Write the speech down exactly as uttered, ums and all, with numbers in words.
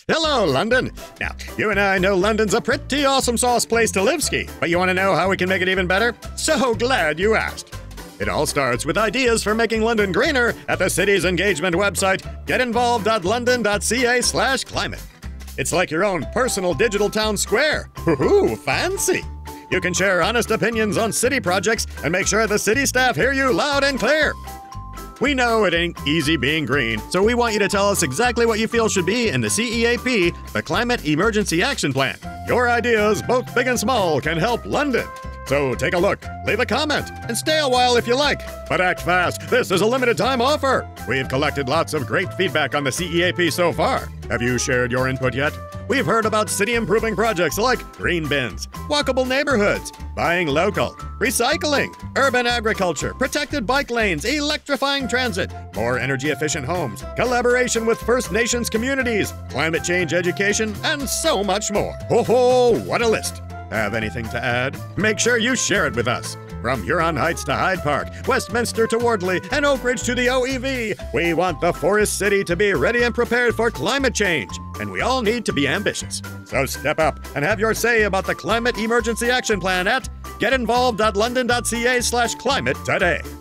Hello, London. Now, you and I know London's a pretty awesome sauce place to live ski, but you want to know how we can make it even better? So glad you asked. It all starts with ideas for making London greener at the city's engagement website, getinvolved dot london dot c a slash climate. It's like your own personal digital town square. Woohoo, fancy! You can share honest opinions on city projects and make sure the city staff hear you loud and clear. We know it ain't easy being green, so we want you to tell us exactly what you feel should be in the C E A P, the Climate Emergency Action Plan. Your ideas, both big and small, can help London. So take a look, leave a comment, and stay a while if you like. But act fast, this is a limited time offer. We've collected lots of great feedback on the C E A P so far. Have you shared your input yet? We've heard about city improving projects like green bins, walkable neighborhoods, buying local, recycling, urban agriculture, protected bike lanes, electrifying transit, more energy efficient homes, collaboration with First Nations communities, climate change education, and so much more. Ho ho, what a list! Have anything to add? Make sure you share it with us. From Huron Heights to Hyde Park, Westminster to Wardley, and Oak Ridge to the O E V, we want the Forest City to be ready and prepared for climate change, and we all need to be ambitious. So step up and have your say about the Climate Emergency Action Plan at getinvolved dot london dot c a slash climate today.